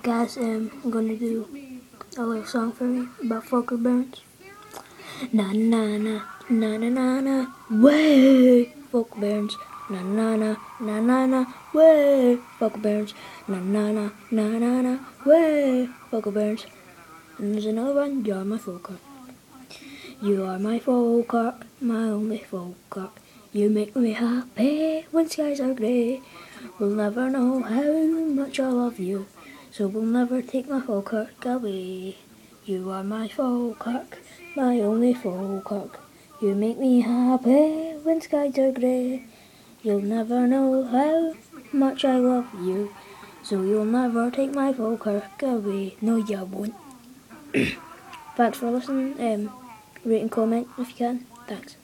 guys, I'm gonna do a little song for you about Falkirk Burns. Na na na na na na na way Falkirk Burns. Na na na na na na way Falkirk Burns. Na na na na na na way Falkirk Burns. And there's another one. You're my Falkirk. You are my Falkirk, my only Falkirk. You make me happy when skies are grey. We'll never know how much I love you, so we'll never take my Falkirk away. You are my Falkirk, my only Falkirk. You make me happy when skies are grey. You'll never know how much I love you, so you'll never take my Falkirk away. No, you won't. Thanks for listening. Rate and comment if you can. Thanks.